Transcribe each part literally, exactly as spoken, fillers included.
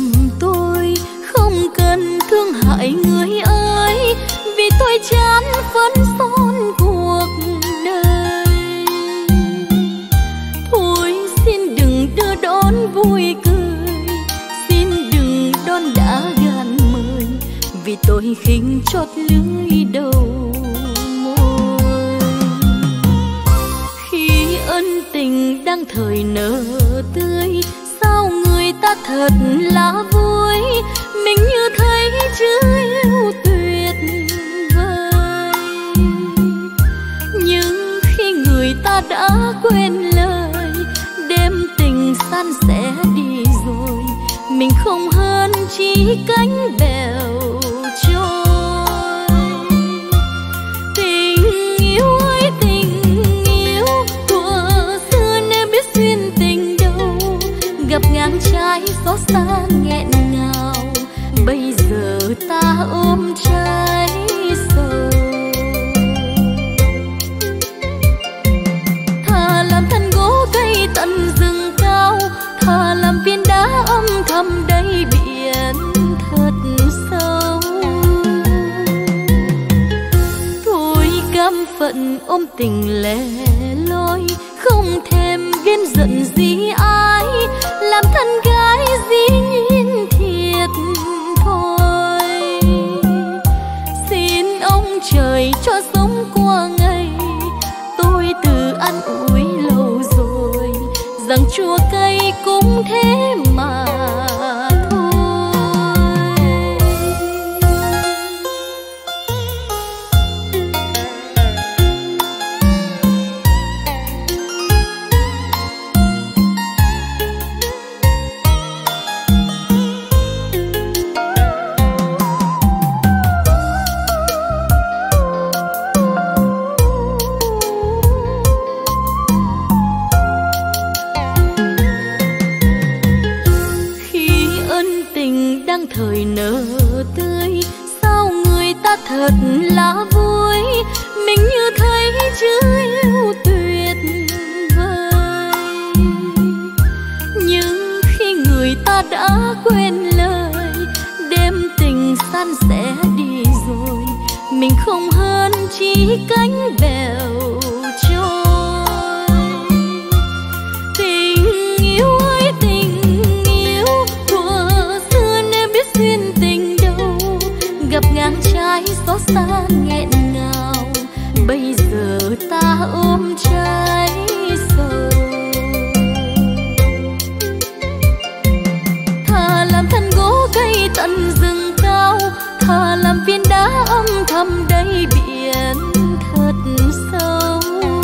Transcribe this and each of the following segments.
tôi không cần thương hại người ơi, vì tôi chán phấn son cuộc đời. Thôi xin đừng đưa đón vui cười, xin đừng đón đã gàn mời, vì tôi khinh chót lưỡi đầu môi. Khi ân tình đang thời nở tươi, sao người ta thật là vui, mình như thấy chưa yêu tuyệt vời. Nhưng khi người ta đã quên lời, đêm tình san sẻ đi rồi, mình không hơn chỉ cánh bèo trôi. Tình yêu ơi tình yêu, thuở xưa nên biết duyên tình đâu, gặp ngang trái gió xa nghẹn ngào, bây giờ ta ôm trái sầu. Thà làm thân gỗ cây tận rừng cao, thà làm viên đá âm thầm đáy biển thật sâu. Thôi cam phận ôm tình lẻ loi, không thèm ghen giận gì ai, làm thân gái dĩ nhiên thiệt thôi. Xin ông trời cho sống qua ngày, tôi tự ăn ủi lâu rồi, rằng chua cay cũng thế mà thôi. Thời nở tươi, sao người ta thật là vui, mình như thấy chưa yêu tuyệt vời. Nhưng khi người ta đã quên lời, đêm tình san sẻ đi rồi, mình không hơn chỉ cánh bèo trôi. Tình yêu ơi tình yêu, thuở xưa nên biết duyên tình đâu, gặp ngang trái gió xa nghẹn ngào, bây giờ ta ôm trái sầu. Thà làm thân gỗ cây tận rừng cao, thà làm viên đá âm thầm đáy biển thật sâu.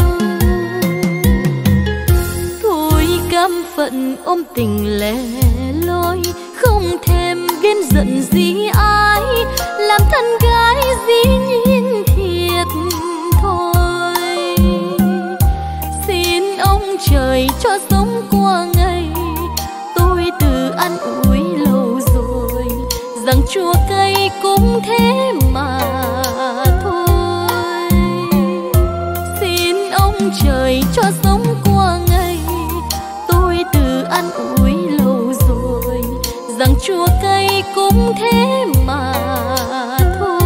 Thôi cam phận ôm tình lẻ loi, không thèm ghen giận gì ai, làm thân gái dĩ nhiên thiệt thôi. Xin ông trời cho sống qua ngày, tôi tự ăn ủi lâu rồi, rằng chua cay cũng thế mà thôi. Xin ông trời cho sống qua ngày, tôi tự ăn ủi lâu rồi, rằng chua cay cũng thế mà thôi.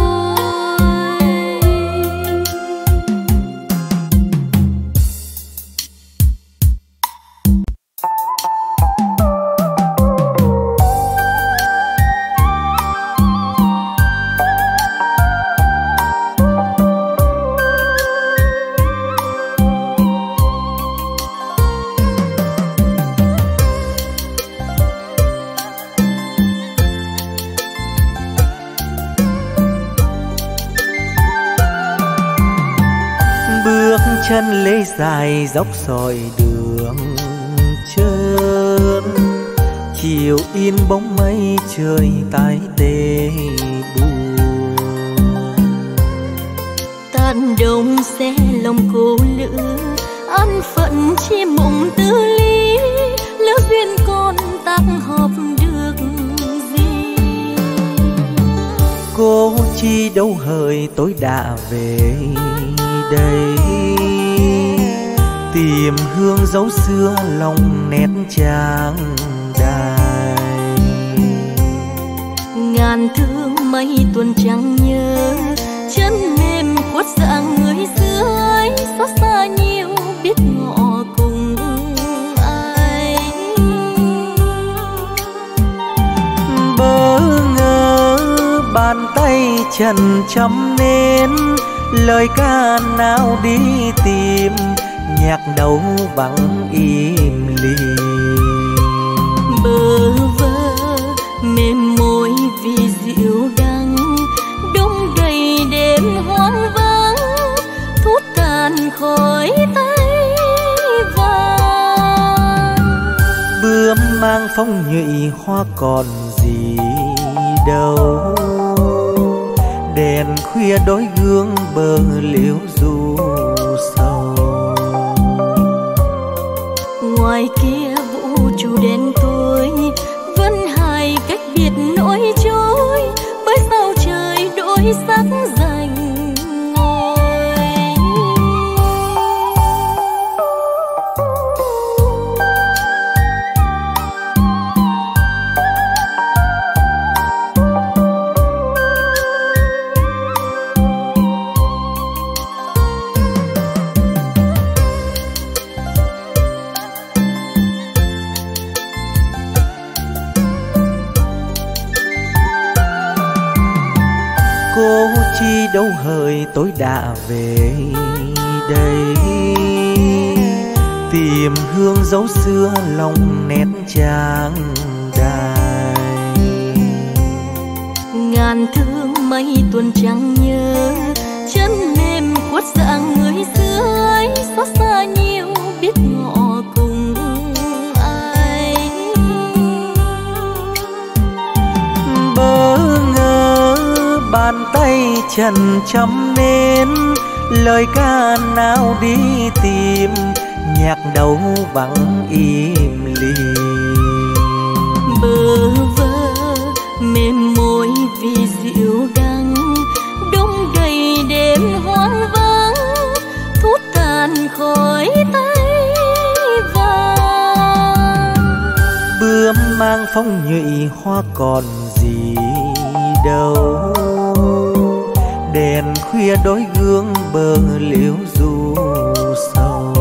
Chân lê dài dốc sỏi đường trơn, chiều in bóng mây trời tái tê buồn. Tàn đông xe lòng cô lữ, an phận chi mộng tư lý, lỡ duyên con tác hợp được gì. Cô chi đâu hời tôi đã về đây, tìm hương dấu xưa lòng nét trang đài. thương mấy tuần chẳng nhớ, chân mềm khuất dạng người dưới, xót xa nhiều biết ngọ cùng ai. Bỡ ngỡ bàn tay trần chấm nên lời ca nào đi tìm, nhạc đầu vắng im lìm. Bơ vơ mềm môi vì dịu đắng, đông đầy đêm hoang vắng, thút tàn khỏi tay vàng. Bướm mang phong nhụy hoa còn gì đâu, đèn khuya đôi gương bờ liễu du sầu. Ngoài kia vũ trụ đen tối, vẫn hai cách biệt nỗi trôi, bởi sao trời đổi sắc dành ngôi. Cô chi đâu hỡi tôi đã về đây, tìm hương dấu xưa lòng nét trang đài. Ngàn thương mấy tuần chẳng nhớ, chân mềm khuất dạng người dưới, xót xa nhiều biết ngọ cùng ai. Bỡ ngỡ bàn tay trần chấm nên lời ca nào đi tìm, nhạc đầu vắng im lìm. Bơ vơ mềm môi vì dịu đắng, đông đầy đêm hoang vắng, thút tàn khỏi tay vàng. Bướm mang phong nhụy hoa còn gì đâu, đèn khuya đôi gương bờ liễu du sầu.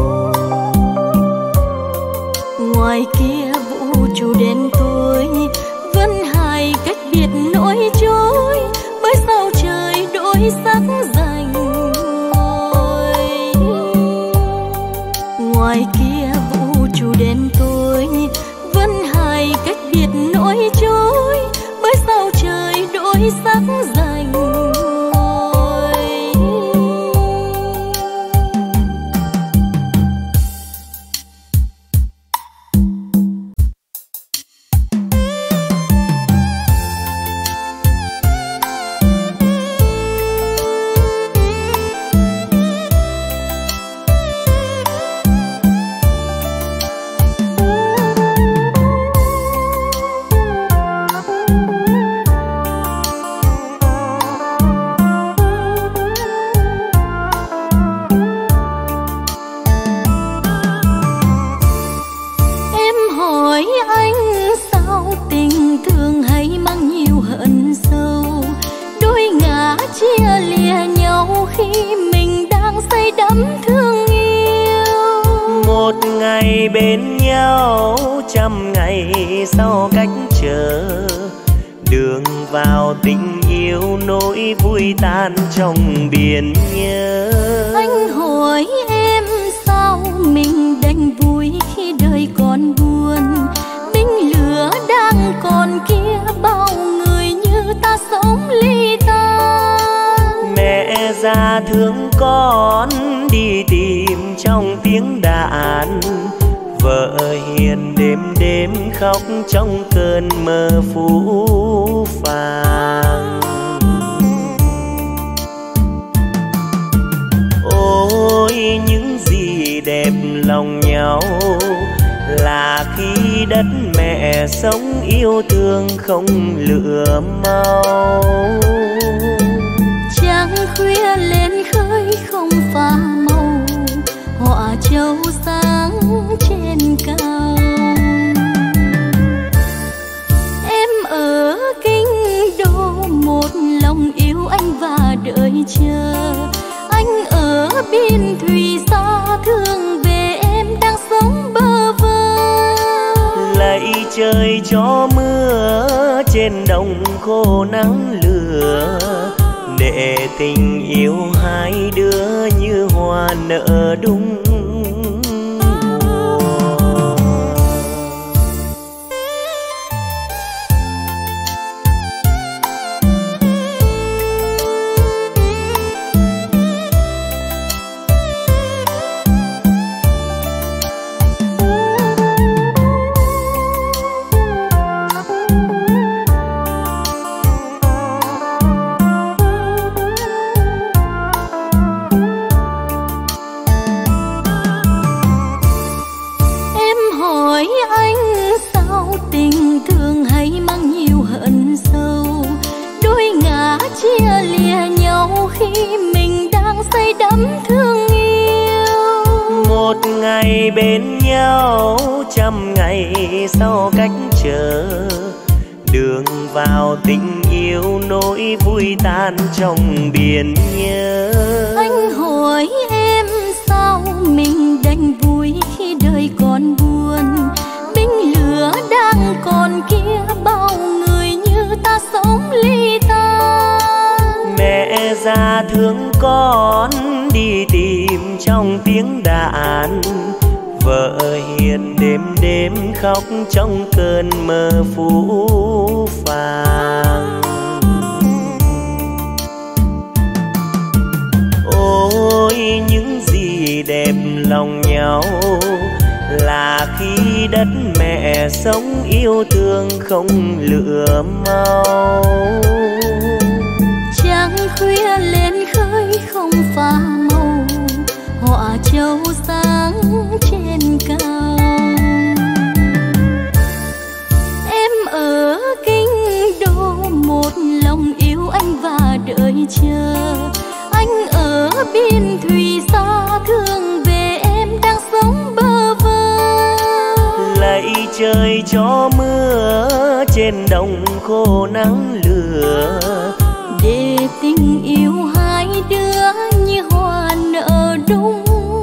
Ngoài kia vũ trụ đen tối, vẫn hai cách biệt nỗi trôi, bởi sao trời đổi sắc dành ngôi. Ngoài kia vũ trụ đen tối, vẫn hai cách biệt nỗi trôi, bởi sao trời đổi sắc dành ngôi. Bên nhau trăm ngày sau cách chờ, đường vào tình yêu nỗi vui tan trong biển nhớ. Anh hỏi em sao mình đành vui khi đời còn buồn, binh lửa đang còn kia bao người như ta sống ly tan. Mẹ già thương con đi tìm trong tiếng đàn, vợ hiền đêm đêm khóc trong cơn mơ phũ phàng. Ôi những gì đẹp lòng nhau là khi đất mẹ sống yêu thương không lửa mau. Trăng khuya lên khơi không pha màu, họa châu sáng trên cao. Em ở kinh đô đợi chờ. Anh ở biên thùy xa thương về em đang sống bơ vơ. Lạy trời cho mưa trên đồng khô nắng lửa, để tình yêu hai đứa như hoa nở đúng bên nhau trăm ngày sau cách chờ. Đường vào tình yêu nỗi vui tan trong biển nhớ. Anh hỏi em sao mình đành vui khi đời còn buồn. Binh lửa đang còn kia bao người như ta sống ly tan. Mẹ già thương con đi tìm trong tiếng đàn. Vợ hiền đêm đêm khóc trong cơn mơ phũ phàng. Ôi những gì đẹp lòng nhau là khi đất mẹ sống yêu thương không lửa mau. Trăng khuya lên khơi không pha màu, họa châu sáng trên cao. Em ở kinh đô một lòng yêu anh và đợi chờ. Anh ở biên thùy xa thương về em đang sống bơ vơ. Lạy trời cho mưa trên đồng khô nắng lửa, để tình yêu hai đứa như hoa nở đúng.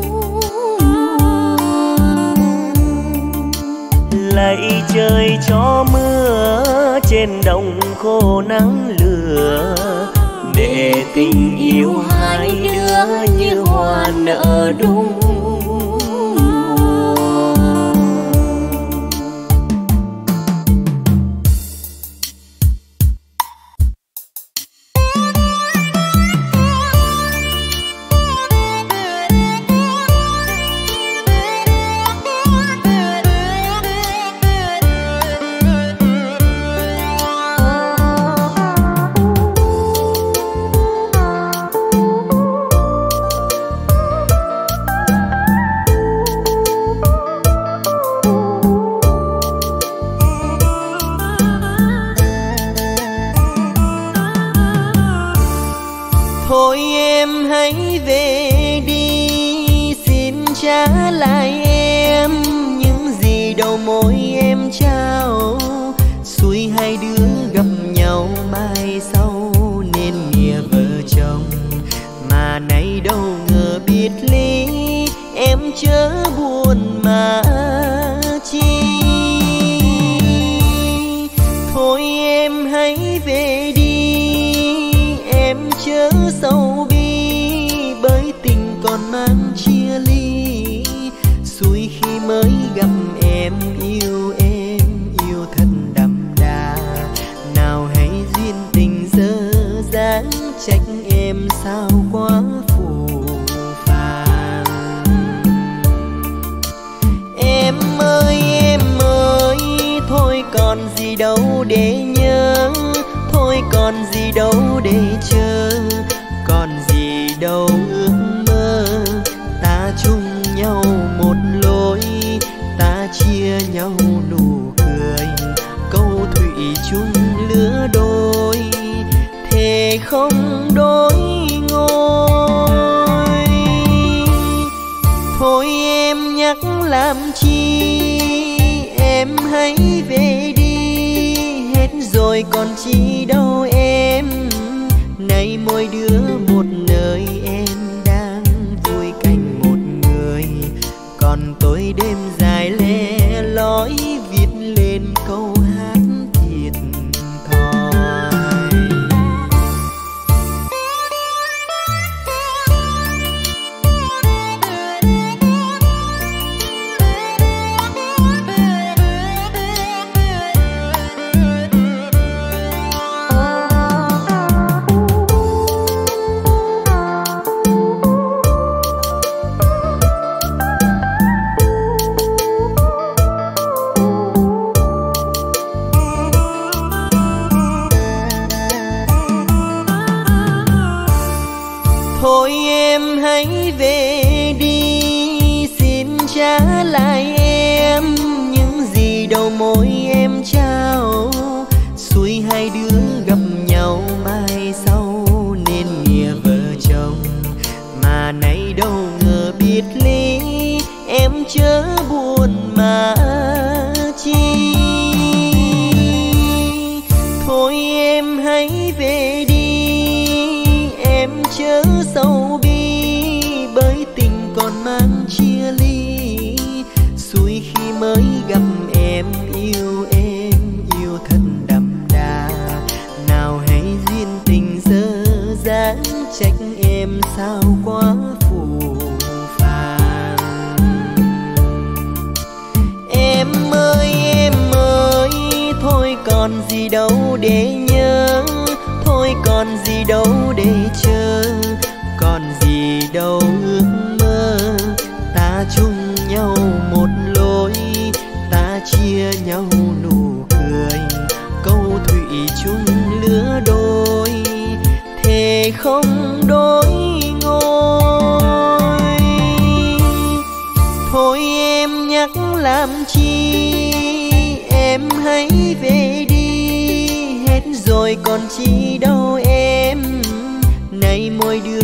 Lạy trời cho mưa trên đồng khô nắng lửa, để tình yêu hai đứa như hoa nở đúng. Làm chi em hãy về đi, hết rồi còn chi đâu em, nay mỗi đứa một nơi em đang vui cạnh một người, còn tôi đêm dài lẻ loi viết lên câu hát thiệt thòi. Thôi em hãy về đi, xin trả lại em những gì đầu môi em trao. Xuôi hai đứa gặp nhau mai sau nên nghĩa vợ chồng, mà nay đâu ngờ biệt ly, em chớ buồn mà chi. Thôi em hãy về đi, em chớ sầu bi, bởi tình còn mang chia ly. Xuôi khi mới gặp em, yêu em yêu thật đậm đà, nào hay duyên tình dơ dáng, trách em sao quá phù phàng. Em ơi em ơi, thôi còn gì đâu để nhớ, thôi còn gì đâu để chờ, còn gì đâu ước mơ. Ta chung nhau một lối, ta chia nhau nụ cười, câu thủy chung lứa đôi, thề không đổi ngôi. Thôi em nhắc làm chi, em hãy về đi, hết rồi còn chi đâu em. Nay mỗi đứa